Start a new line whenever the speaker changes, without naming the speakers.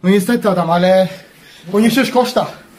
No niestety Adam, ale bo nie przecież koszta.